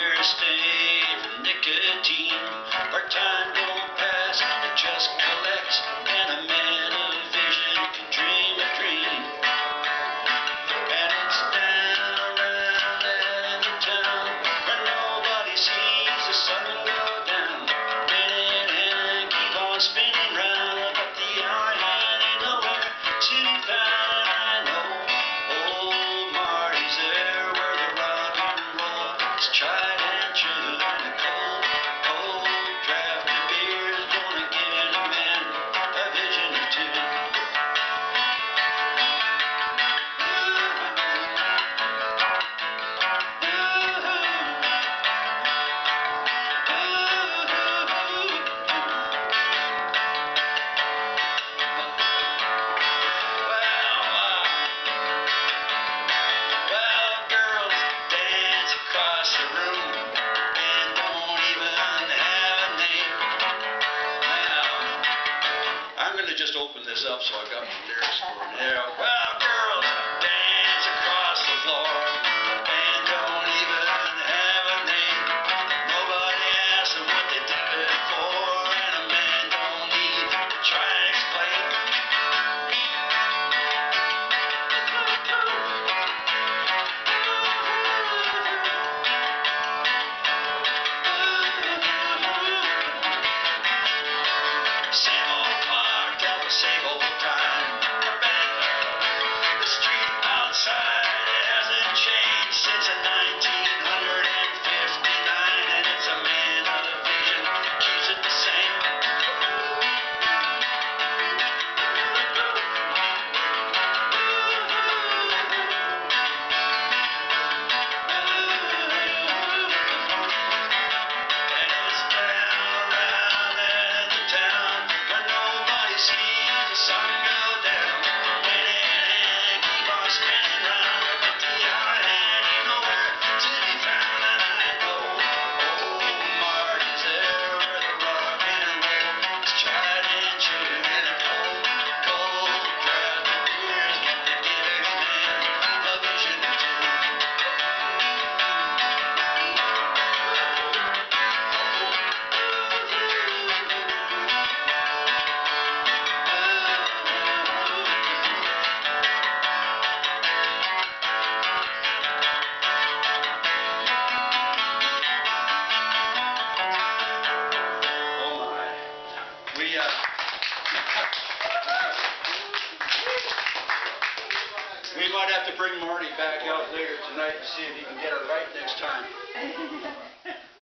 beer stain from nicotine. Our time don't pass, it just collects, and a man of vision can dream a dream. And it's down around the town where nobody sees the sun go down. Spin it and keep on spinning round, but the eye ain't nowhere to be found. I know old Marty's there where the rock and roll is tried and true, and a cold, cold draft of beer is gonna give a man a vision or two. Just open this up so I got the lyrics for it. Yeah. Well, girls dance across the floor and don't even have a name. Nobody asks them what they do it for, and a man don't need to try and explain. Same old time. The street outside, it hasn't changed since 1959, and it's a man of vision keeps it the same. And it's down around in the town where nobody sees the sun go down. Spin it and keep on spinning round, but the eye ain't nowhere to be found. And I know old Marty's there where the rock and roll is tried and true, and a cold, cold draft of beer is gonna give every man a vision or two. We might have to bring Marty back out later tonight and see if he can get it right next time.